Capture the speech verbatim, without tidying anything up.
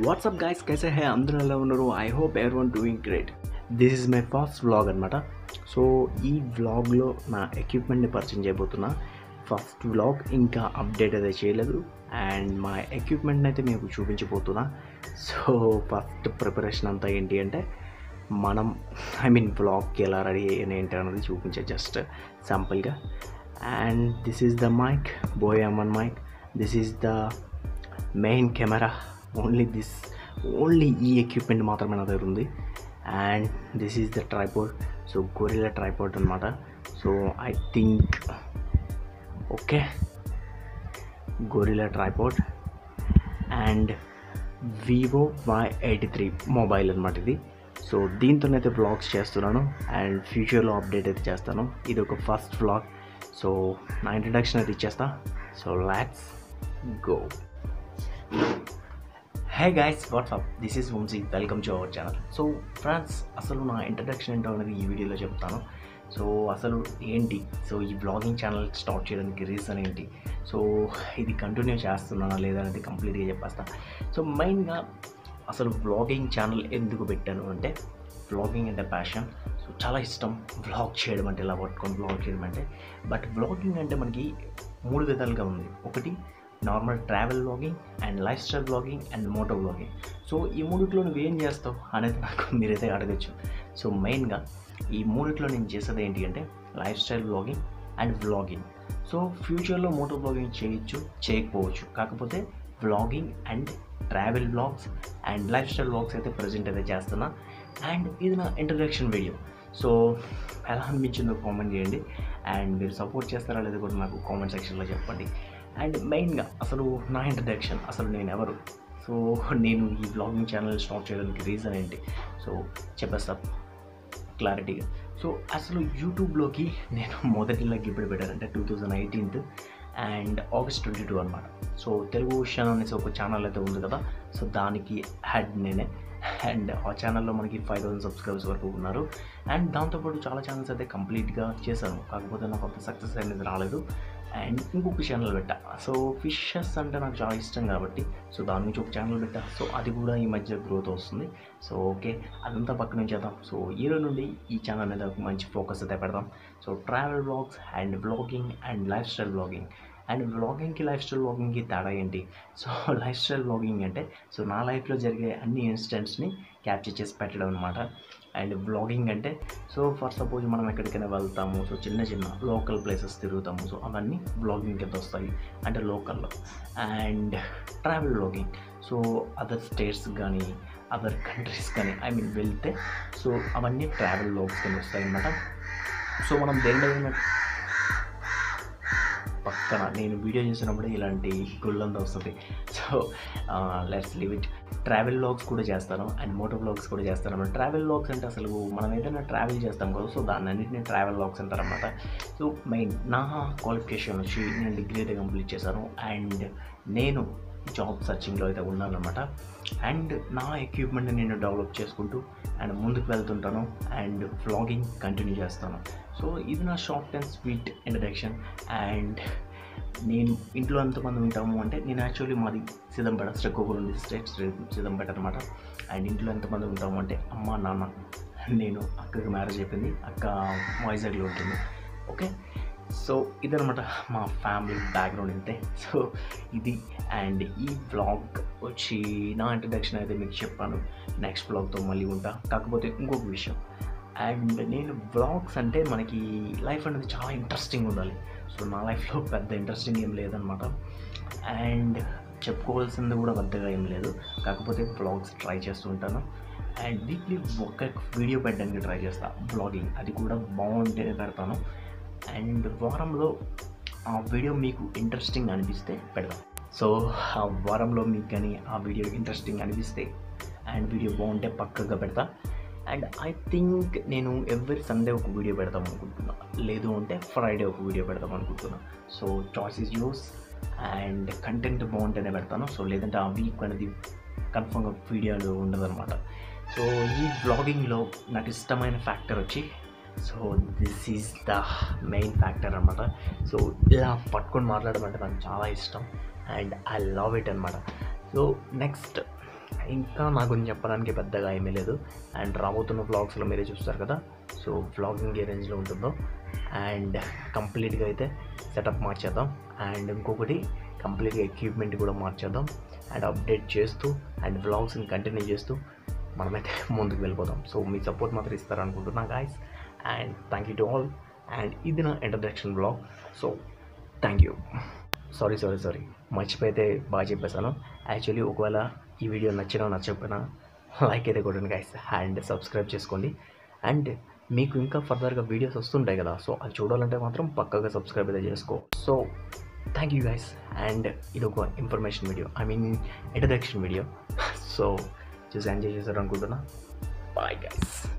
WhatsApp guys कैसे हैं అందరూ ఎలా ఉన్నారు I hope everyone doing great this is my first vlog అనమాట. సో ఈ వ్లాగ్లో నా ఎక్విప్మెంట్ని పరిచయం చేయబోతున్నా. ఫస్ట్ వ్లాగ్ ఇంకా అప్డేట్ అయితే చేయలేదు అండ్ మా ఎక్విప్మెంట్ని అయితే మీకు చూపించబోతున్నా. సో ఫస్ట్ ప్రిపరేషన్ అంతా ఏంటి అంటే మనం ఐ మీన్ వ్లాగ్కి ఎలా రెడీ అయ్యాను ఏంటి అన్నది చూపించే జస్ట్ సింపుల్గా. And this is the mic Boya M one mic, this is the main camera, only this only ఈ ఎక్విప్మెంట్ మాత్రమే నా దగ్గర ఉంది. And this is the tripod, so gorilla tripod అనమాట. So I think okay gorilla tripod and Vivo Y eighty three mobile అనమాట ఇది. So దీంతోనైతే vlogs చేస్తున్నాను అండ్ ఫ్యూచర్లో అప్డేట్ అయితే చేస్తాను. ఇది ఒక ఫస్ట్ వ్లాగ్. సో నా ఇంట్రడక్షన్ అయితే ఇచ్చేస్తా. So let's go. Hey guys, what's up, this is Vamsi, welcome to our channel. So friends, అసలు నా ఇంట్రడక్షన్ ఏంటో అనేది ఈ వీడియోలో చెప్తాను. సో అసలు ఏంటి, సో ఈ బ్లాగింగ్ ఛానల్ స్టార్ట్ చేయడానికి రీజన్ ఏంటి, సో ఇది కంటిన్యూ చేస్తున్నానా లేదా అనేది కంప్లీట్గా చెప్పేస్తా. సో మెయిన్గా అసలు బ్లాగింగ్ ఛానల్ ఎందుకు పెట్టాను అంటే బ్లాగింగ్ అంటే ప్యాషన్. సో చాలా ఇష్టం బ్లాగ్ చేయడం అంటే, ఇలా పట్టుకొని బ్లాగ్ చేయడం అంటే. బట్ బ్లాగింగ్ అంటే మనకి మూడు విధాలుగా ఉంది. ఒకటి normal travel blogging and life style blogging and moto blogging. So ఈ మూడిట్లో నువ్వు ఏం చేస్తావు అనేది నాకు మీరైతే అడగచ్చు. సో మెయిన్గా ఈ మూడిట్లో నేను చేసేది ఏంటి అంటే life style blogging and vlogging. So ఫ్యూచర్లో మోటో బ్లాగింగ్ చేయొచ్చు, చేయకపోవచ్చు. కాకపోతే vlogging and travel blogs and life style blogs అయితే ప్రజెంట్ అయితే చేస్తున్నా. అండ్ ఇది నా ఇంట్రడక్షన్ వీడియో. సో ఎలా అనిపించిందో కామెంట్ చేయండి అండ్ మీరు సపోర్ట్ చేస్తారా లేదా కూడా నాకు కామెంట్ సెక్షన్లో చెప్పండి. అండ్ మెయిన్గా అసలు నా ఇంట్రడక్షన్, అసలు నేను ఎవరు, సో నేను ఈ బ్లాగింగ్ ఛానల్ స్టార్ట్ చేయడానికి రీజన్ ఏంటి, సో చెప్పేస్తా క్లారిటీగా. సో అసలు యూట్యూబ్లోకి నేను మొదటిలాగా ఇప్పుడు పెట్టానంటే two thousand eighteenth and August twenty two అనమాట. సో తెలుగు ఓషన్ అనేసి ఒక ఛానల్ అయితే ఉంది కదా, సో దానికి హెడ్ నేనే. అండ్ ఆ ఛానల్లో మనకి ఫైవ్ థౌసండ్ సబ్స్క్రైబర్స్ వరకు ఉన్నారు. అండ్ దాంతోపాటు చాలా ఛానల్స్ అయితే కంప్లీట్గా చేశాను, కాకపోతే నాకు అంత సక్సెస్ అనేది రాలేదు. అండ్ ఇంకొక ఛానల్ పెట్టా. సో ఫిషెస్ అంటే నాకు చాలా ఇష్టం కాబట్టి సో దాని నుంచి ఒక ఛానల్ పెట్టా. సో అది కూడా ఈ మధ్య గ్రోత్ వస్తుంది. సో ఓకే, అదంతా పక్కన నుంచి చేద్దాం. సో ఈ రోజు నుండి ఈ ఛానల్ మీద ఒక మంచి ఫోకస్ అయితే పెడదాం. So travel blogs and blogging and life style blogging. And వ్లాగింగ్కి లైఫ్ స్టైల్ వ్లాగింగ్కి తేడా ఏంటి, సో లైఫ్ స్టైల్ వ్లాగింగ్ అంటే సో నా లైఫ్లో జరిగే అన్ని ఇన్సిడెంట్స్ని క్యాప్చర్ చేసి పెట్టడం అనమాట. అండ్ వ్లాగింగ్ అంటే సో ఫర్ సపోజ్ మనం ఎక్కడికైనా వెళ్తాము, సో చిన్న చిన్న లోకల్ ప్లేసెస్ తిరుగుతాము, సో అవన్నీ వ్లాగింగ్ కింద వస్తాయి అంటే లోకల్లో. And travel vlogging, so other states కానీ అదర్ కంట్రీస్ కానీ ఐ మీన్ వెళ్తే సో అవన్నీ ట్రావెల్ వ్లాగ్స్ కింద వస్తాయి అన్నమాట. సో మనం దేని పక్కన నేను వీడియో చేసినప్పుడు ఇలాంటి గుళ్ళంతా వస్తుంది. So let's leave it. Travel vlogs కూడా చేస్తాను అండ్ మోటో వ్లాగ్స్ కూడా చేస్తాను. ట్రావెల్ వ్లాగ్స్ అంటే అసలు మనం ఏదైనా ట్రావెల్ చేస్తాం కదా, సో దాన్ని అన్నింటినీ ట్రావెల్ వ్లాగ్స్ అంటారనమాట. సో మెయిన్ నా క్వాలిఫికేషన్ వచ్చి నేను డిగ్రీ అయితే కంప్లీట్ చేశాను అండ్ నేను జాబ్ సర్చింగ్లో అయితే ఉన్నాను అనమాట. అండ్ నా ఎక్విప్మెంట్ని నేను డెవలప్ చేసుకుంటూ అండ్ ముందుకు వెళ్తుంటాను అండ్ వ్లాగింగ్ కంటిన్యూ చేస్తాను. సో ఇది నా short and sweet introduction. And నేను ఇంట్లో ఎంతమంది ఉంటాము అంటే నేను యాక్చువల్లీ మాది సిదంపేట, శ్రీకాకుళం డిస్ట్రిక్ట్ సిదంపేట అనమాట. అండ్ ఇంట్లో ఎంతమంది ఉంటాము అంటే అమ్మ, నాన్న, నేను, అక్కకి మ్యారేజ్ అయిపోయింది, అక్క వైజాగ్లో ఉంటుంది. ఓకే, సో ఇదనమాట మా ఫ్యామిలీ బ్యాక్గ్రౌండ్ ఇంతే. సో ఇది అండ్ ఈ వ్లాగ్ వచ్చి నా ఇంట్రడక్షన్ అయితే మీకు చెప్పాను. నెక్స్ట్ వ్లాగ్తో మళ్ళీ ఉంటా. కాకపోతే ఇంకొక విషయం, అండ్ నేను వ్లాగ్స్ అంటే మనకి లైఫ్ అనేది చాలా ఇంట్రెస్టింగ్ ఉండాలి. సో నా లైఫ్లో పెద్ద ఇంట్రెస్టింగ్ ఏం లేదనమాట అండ్ చెప్పుకోవాల్సింది కూడా పెద్దగా ఏం లేదు. కాకపోతే వ్లాగ్స్ ట్రై చేస్తూ ఉంటాను అండ్ వీక్లీ ఒక వీడియో పెట్టడానికి ట్రై చేస్తాను వ్లాగింగ్, అది కూడా బాగుంటేనే పెడతాను. అండ్ వారంలో ఆ వీడియో మీకు ఇంట్రెస్టింగ్ అనిపిస్తే పెడదాం. సో ఆ వారంలో మీకు కానీ ఆ వీడియో ఇంట్రెస్టింగ్ అనిపిస్తే అండ్ వీడియో బాగుంటే పక్కగా పెడతా. అండ్ ఐ థింక్ నేను ఎవ్రీ సండే ఒక వీడియో పెడదాం అనుకుంటున్నా, లేదు అంటే ఫ్రైడే ఒక వీడియో పెడదాం అనుకుంటున్నా. So choice is yours and content బాగుంటేనే పెడతాను. సో లేదంటే ఆ వీక్ అనేది కన్ఫర్మ్గా వీడియోలు ఉండదన్నమాట. సో ఈ బ్లాగింగ్లో నాకు ఇష్టమైన ఫ్యాక్టర్ వచ్చి so this is the main factor అనమాట. సో ఇలా పట్టుకొని మాట్లాడడం అంటే నాకు చాలా ఇష్టం అండ్ ఐ లవ్ ఇట్ అనమాట. సో నెక్స్ట్ ఇంకా నా గురించి చెప్పడానికి పెద్దగా ఏమీ లేదు. అండ్ రాబోతున్న వ్లాగ్స్లో మీరే చూస్తారు కదా, సో వ్లాగింగ్ ఏ రేంజ్లో ఉంటుందో. అండ్ కంప్లీట్గా అయితే సెటప్ మార్చేద్దాం. అండ్ ఇంకొకటి కంప్లీట్గా ఎక్విప్మెంట్ కూడా మార్చేద్దాం. అండ్ అప్డేట్ చేస్తూ అండ్ వ్లాగ్స్ని కంటిన్యూ చేస్తూ మనమైతే ముందుకు వెళ్ళిపోదాం. సో మీ సపోర్ట్ మాత్రం ఇస్తారనుకుంటున్నా guys. And thank you to all. And ఇది నా introduction vlog. So thank you. Sorry sorry sorry మర్చిపోయితే బాగా చెప్పేశాను. యాక్చువల్లీ ఒకవేళ ఈ వీడియో నచ్చినా నచ్చకపోయినా లైక్ అయితే కొట్టండి గైస్. అండ్ సబ్స్క్రైబ్ చేసుకోండి. అండ్ మీకు ఇంకా ఫర్దర్గా వీడియోస్ వస్తుంటాయి కదా, సో అది చూడాలంటే మాత్రం పక్కగా సబ్స్క్రైబ్ అయితే చేసుకో. So thank you guys. And ఇది ఒక information video, I mean introduction video. So చూసి ఎంజాయ్ చేశారు అనుకుంటున్నా. Bye guys.